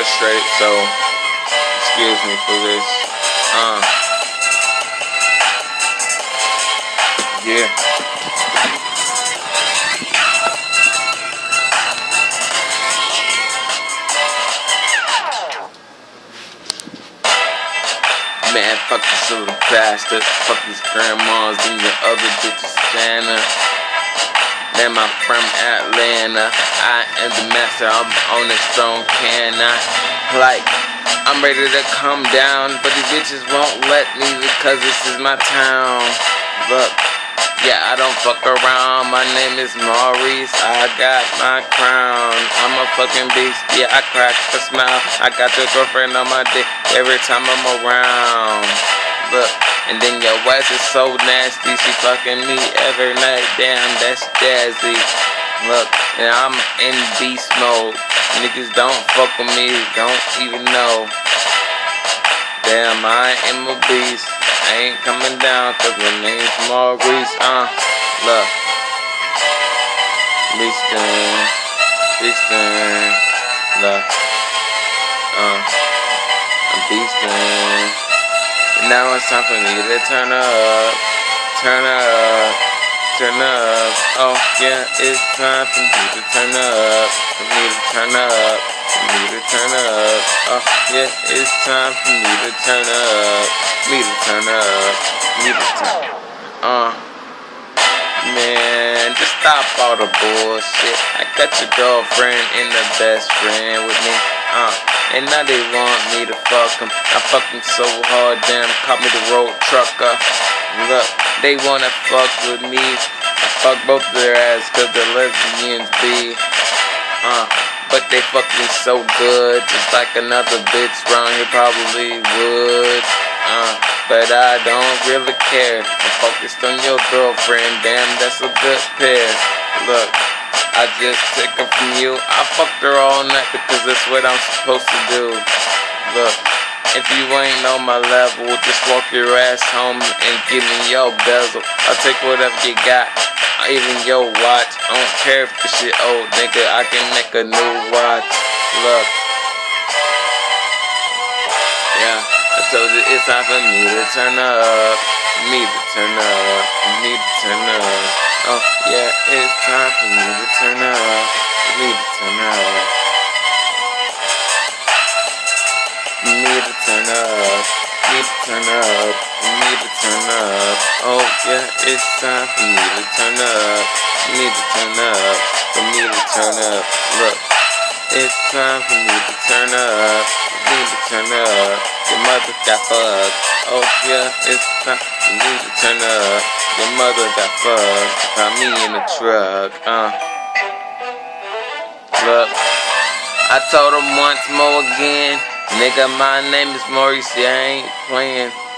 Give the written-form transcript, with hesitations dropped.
frustrated, so excuse me for this. Yeah. Man, fuck this little bastard. Fuck these grandmas and your other bitches, Jana. Man, I'm from Atlanta. I am the master. I'm on the strong can. I'm ready to come down, but these bitches won't let me because this is my town. Look, yeah, I don't fuck around. My name is Maurice. I got my crown. I'm a fucking beast. Yeah, I crack a smile. I got your girlfriend on my dick every time I'm around. Look, and then your ass is so nasty. She fucking me every night. Damn, that's jazzy. Look, and I'm in beast mode. Niggas don't fuck with me. Don't even know. Damn, I am a beast. I ain't coming down cause my name's Maurice. Look. Beastin'. Look. I'm beastin'. Now it's time for me to turn up. Oh yeah, it's time for me to turn up. Oh yeah, it's time for me to turn up. Man, just stop all the bullshit. I got your girlfriend and the best friend with me. And now they want me to fuck them. I fuck them so hard, damn, call me the road trucker. Look, they wanna fuck with me. I fuck both their ass cause they're lesbians be. But they fuck me so good, just like another bitch around here probably would. But I don't really care. I'm focused on your girlfriend, damn, that's a good pair. Look, I just took her from you. I fucked her all night because that's what I'm supposed to do. Look, if you ain't on my level, just walk your ass home and give me your bezel. I'll take whatever you got, even your watch. I don't care if the shit old, nigga, I can make a new watch. Look, yeah, I told you it's time for me to turn up. Oh yeah, it's time for me to turn up. Oh yeah, it's time for me to turn up. Look, it's time for me to turn up. Your mother got fucked. Oh yeah, it's time for me to turn up. Your mother got fucked. Found me in the truck. Look, I told him once more again, nigga, my name is Maurice. I ain't playing.